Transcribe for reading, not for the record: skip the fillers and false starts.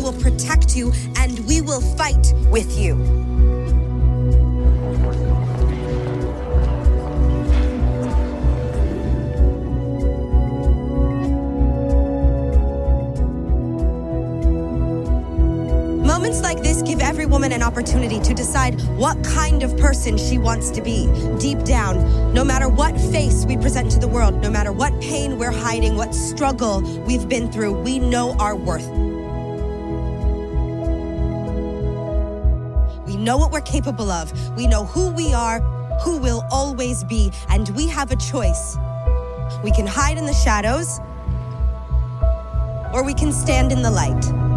will protect you, and we will fight with you. Moments like this give every woman an opportunity to decide what kind of person she wants to be. Deep down, no matter what face we present to the world, no matter what pain we're hiding, what struggle we've been through, we know our worth. We know what we're capable of. We know who we are, who we'll always be, and we have a choice. We can hide in the shadows, or we can stand in the light.